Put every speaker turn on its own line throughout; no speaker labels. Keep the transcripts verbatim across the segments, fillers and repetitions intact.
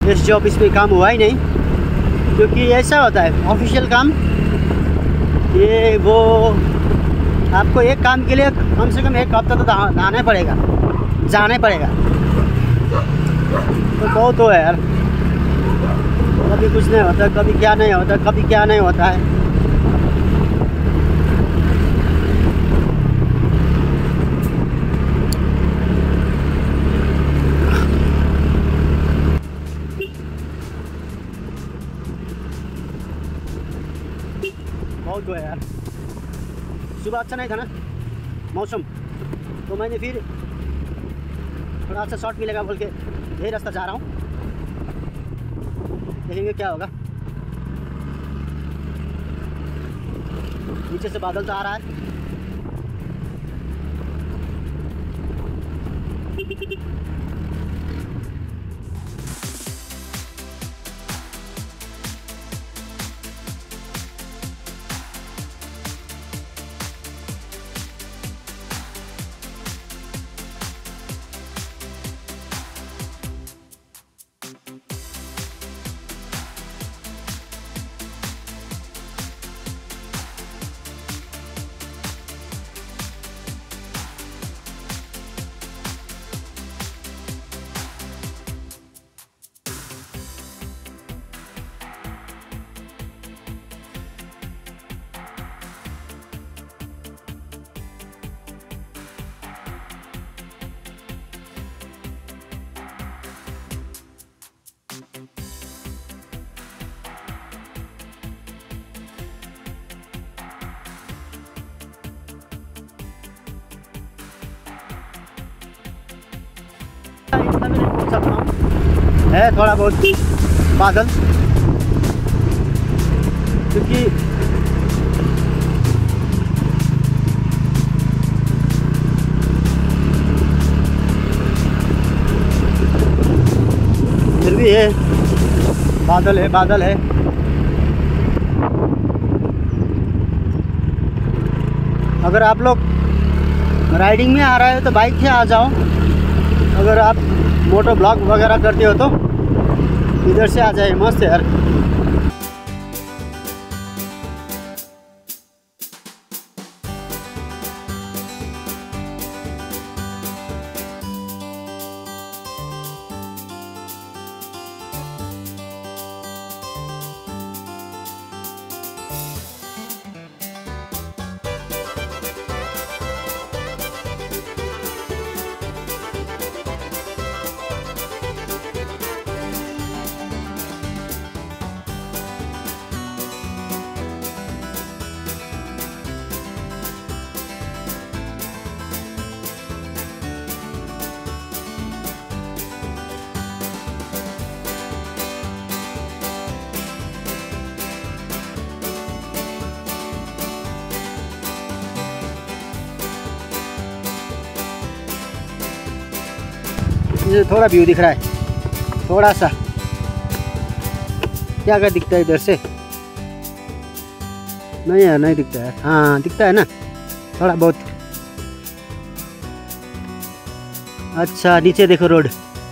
इस जॉब इस पे काम हुआ ही नहीं, क्योंकि ऐसा होता है ऑफिशियल काम। ये वो आपको एक काम के लिए कम से कम एक हफ्ता तो आना पड़ेगा, जाना पड़ेगा। तो बहुत तो है यार, कभी कुछ नहीं होता, कभी क्या नहीं होता, कभी क्या नहीं होता है। बहुत तो है यार। सुबह अच्छा नहीं था ना मौसम, तो मैंने फिर थोड़ा अच्छा शॉट मिलेगा बोल के यही रास्ता जा रहा हूँ, देखेंगे क्या होगा। नीचे से बादल तो आ रहा है। इतना भी नहीं पहुँच सकता हूँ, है थोड़ा बहुत बादल, क्योंकि फिर भी है बादल है बादल है। अगर आप लोग राइडिंग में आ रहे हो तो बाइक से आ जाओ, अगर आप मोटो ब्लॉग वगैरह करते हो तो इधर से आ जाए, मस्त है यार। ये थोड़ा व्यू दिख रहा है, थोड़ा सा क्या क्या दिखता है इधर से? नहीं यार नहीं दिखता है। हाँ दिखता है ना थोड़ा बहुत। अच्छा नीचे देखो रोड,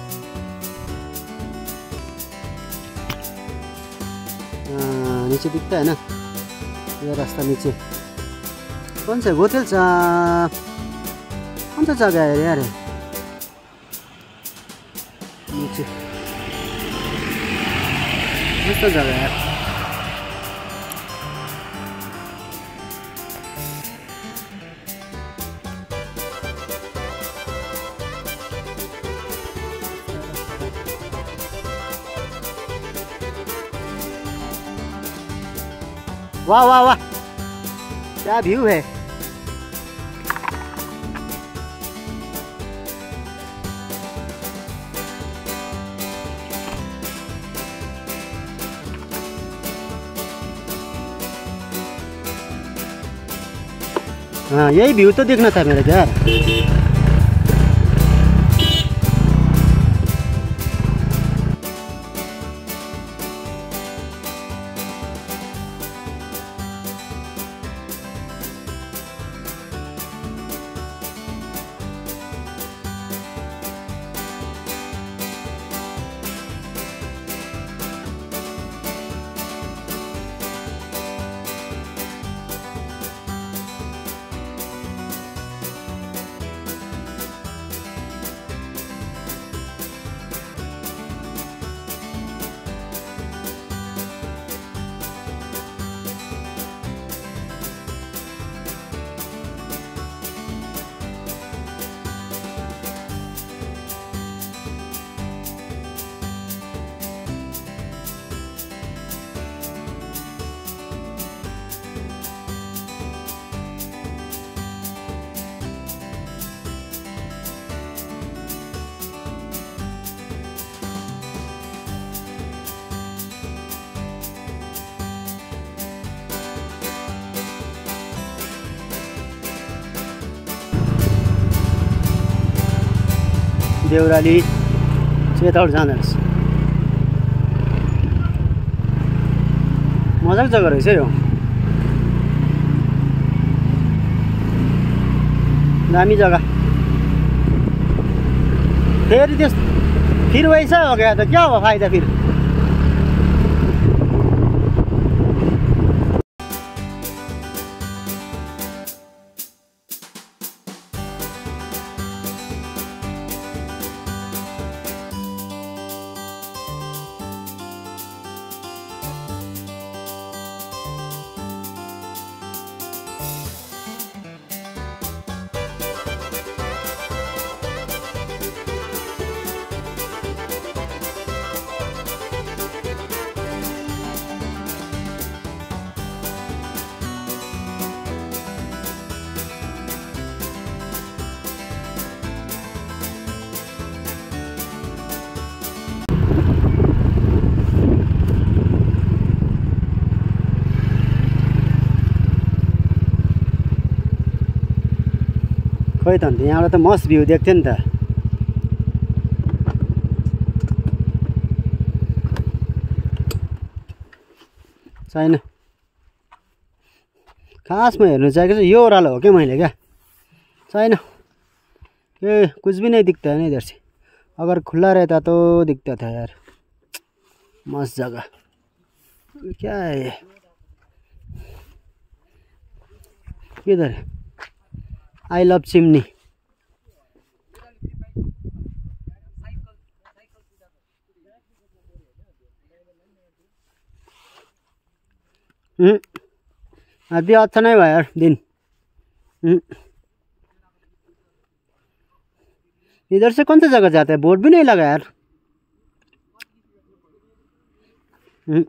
हाँ नीचे दिखता है ना ये रास्ता। नीचे कौन सा होटल सा, कौन सा जगह है यार? नीचे मस्त जगह है यार। वाह वाह वाह क्या व्यू है। हाँ यही व्यू तो देखना था मेरे यार। देउराली चाहिँ यताबाट जाँदो रहेछ। मजाको जग्गा रहेछ यो, दामी जग्गा। फेरि त्यस फिर वैसा हो गया तो क्या हुआ फायदा फिर। खोइ त अन्त यहाँबाट त मस्त भ्यू देख्थ्यो नि त। छैन खासमा हेर्नु चाहेको चाहिँ यो ओह्रालो हो क्या मैले क्या, छैन ए कुछ भी नहीं दिखता है ना इधर से। अगर खुला रहता तो दिखता था यार। मस्त जगह क्या है ये, किधर है? I love chimney. हम्म अभी अच्छा नहीं हुआ यार दिन। हम्म इधर से कौन सा जगह जाता है, बोर्ड भी नहीं लगा यार। हम्म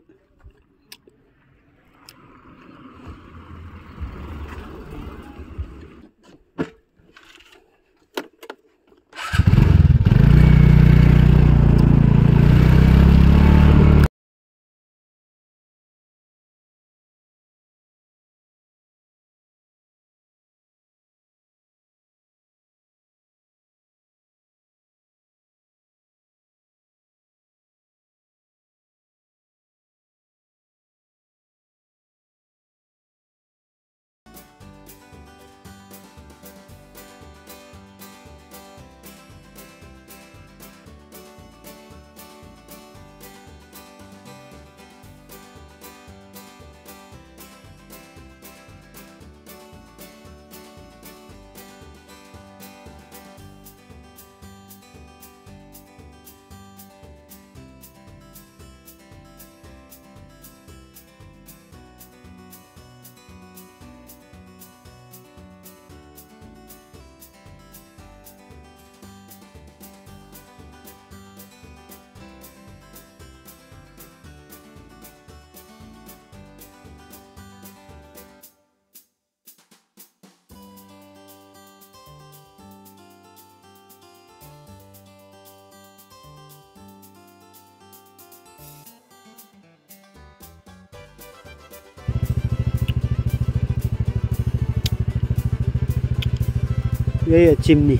यही है चिमनी।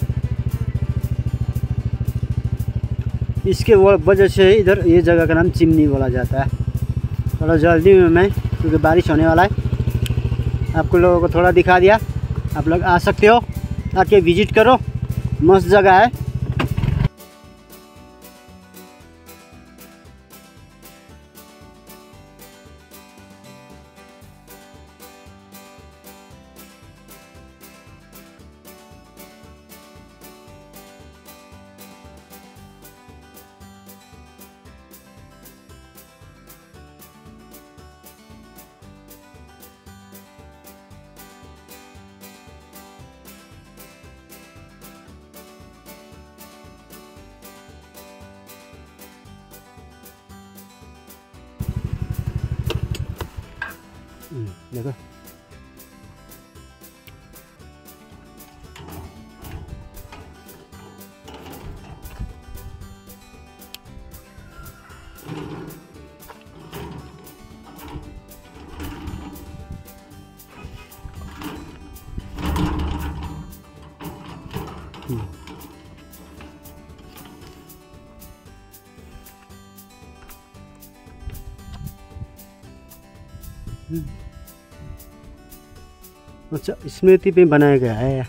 इसके वजह से इधर ये जगह का नाम चिमनी बोला जाता है। थोड़ा जल्दी में मैं, क्योंकि बारिश होने वाला है, आपको लोगों को थोड़ा दिखा दिया। आप लोग आ सकते हो, आके विजिट करो, मस्त जगह है। देखो अच्छा, स्मृति पे बनाया गया है।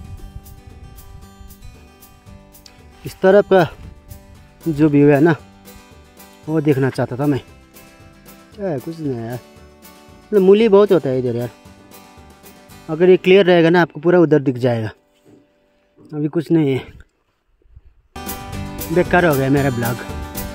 इस तरफ का जो व्यू है ना, वो देखना चाहता था मैं। क्या कुछ नहीं है यार, मतलब मूली बहुत होता है इधर यार। अगर ये क्लियर रहेगा ना, आपको पूरा उधर दिख जाएगा। अभी कुछ नहीं है, बेकार हो गया मेरा ब्लॉग।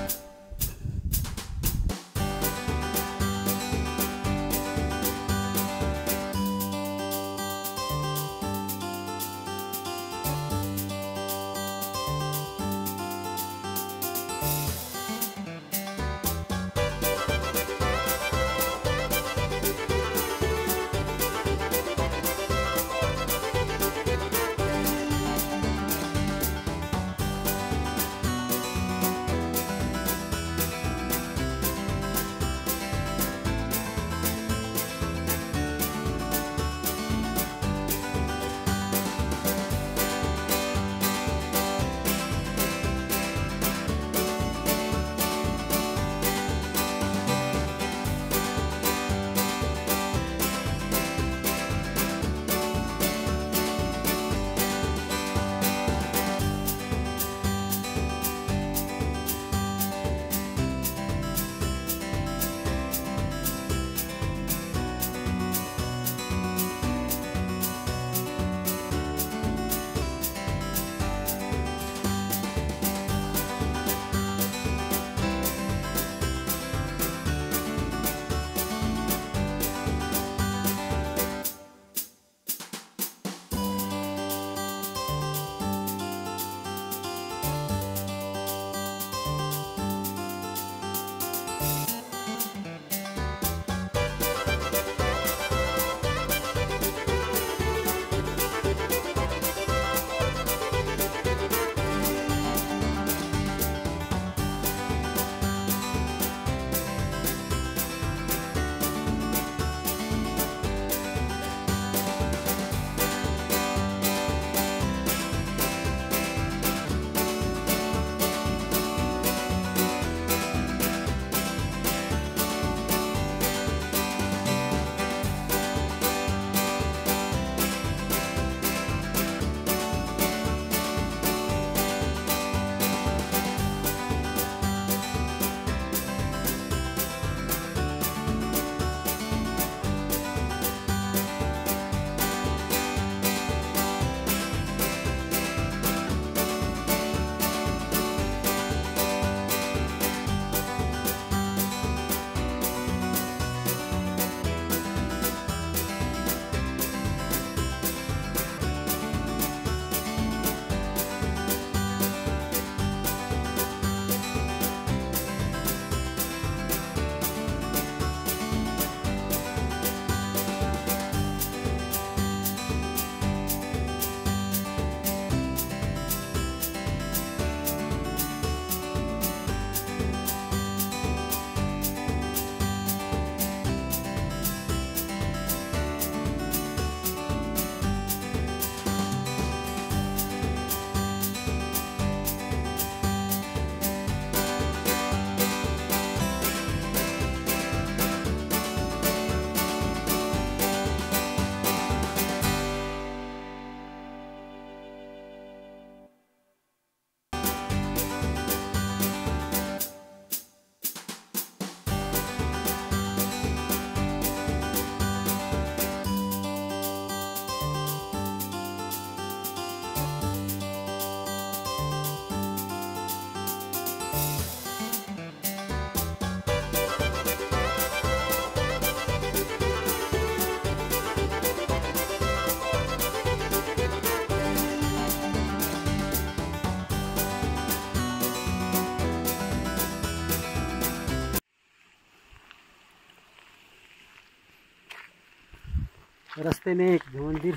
रास्ते में एक मंदिर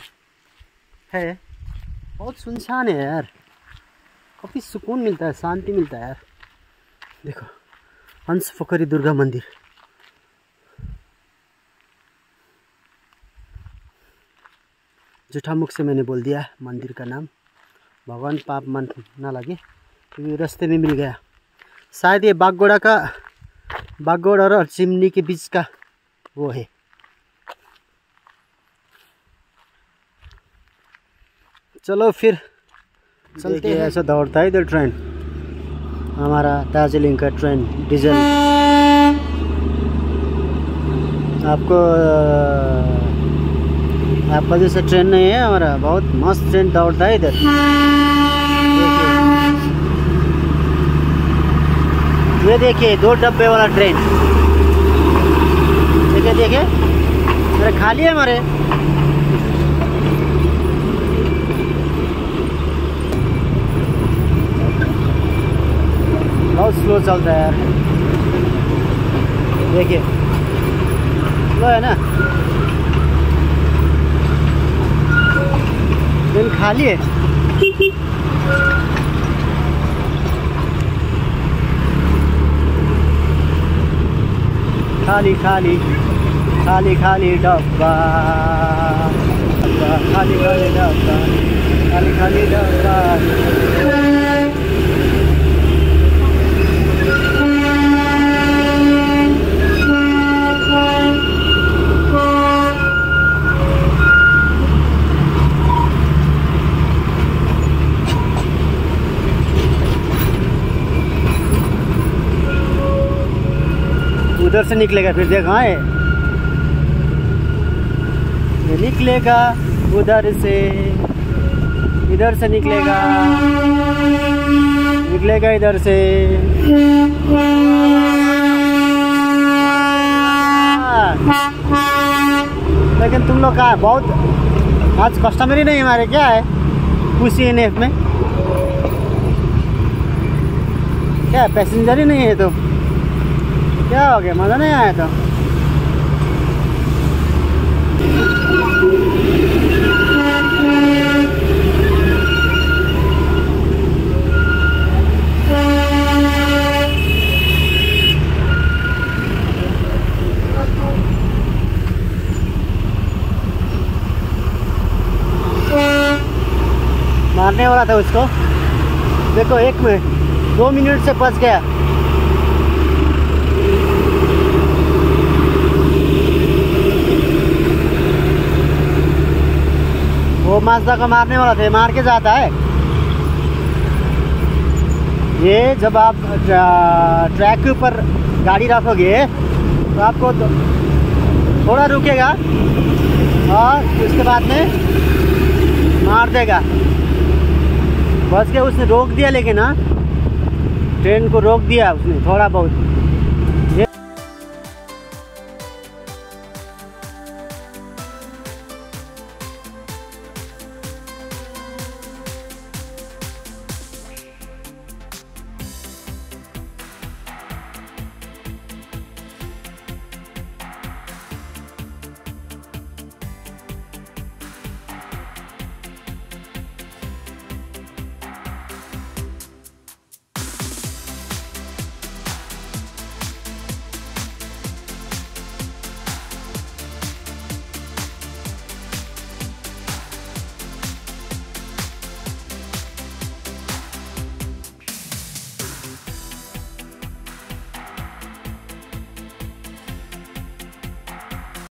है, बहुत सुनसान है यार, काफ़ी सुकून मिलता है, शांति मिलता है यार। देखो, हंस पोखरी दुर्गा मंदिर। जूठा मुख से मैंने बोल दिया मंदिर का नाम, भगवान पाप मन ना लगे क्योंकि रास्ते में मिल गया। शायद ये बागगोड़ा का, बागगोड़ा और चिमनी के बीच का वो है चलो फिर चलते हैं। ऐसा दौड़ता है इधर ट्रेन, हमारा दार्जिलिंग का ट्रेन डीजल। आपको आपका जैसे ट्रेन नहीं है हमारा, बहुत मस्त ट्रेन दौड़ता है इधर। ये देखिए दो डब्बे वाला ट्रेन, देखिए देखिए अरे खाली है हमारे। बहुत स्लो चलता है यार, देखिए स्लो है ना, ट्रेन खाली है। खाली खाली खाली खाली डब्बा, खाली खाली डब्बा, खाली खाली डब्बा। उधर से निकलेगा, फिर देखा है ये निकलेगा उधर से, इधर से निकलेगा, निकलेगा इधर से। लेकिन तुम लोग का बहुत आज कस्टमर ही नहीं हमारे, क्या है खुशी एन एफ में, क्या पैसेंजर ही नहीं है तो क्या हो गया, मज़ा नहीं आया तो। मारने वाला था उसको, देखो एक मिनट दो मिनट से फंस गया। वो माजदा को मारने वाला था, मार के जाता है ये। जब आप ट्रैक के ऊपर गाड़ी रखोगे तो आपको थोड़ा रुकेगा और उसके बाद में मार देगा। बस के उसने रोक दिया, लेकिन ना ट्रेन को रोक दिया उसने थोड़ा बहुत।